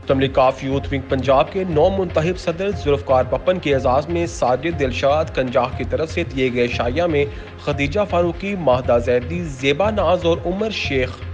मुस्लिम लीग काफ youth wing Punjab के नौ मुंतखब सदर जुल्फकार पपन के एजाज में साजिद दिलशाद कंजाह की तरफ से दिए गए शाया में खदीजा फारूकी, माहदा जैदी, जेबा नाज और उमर शेख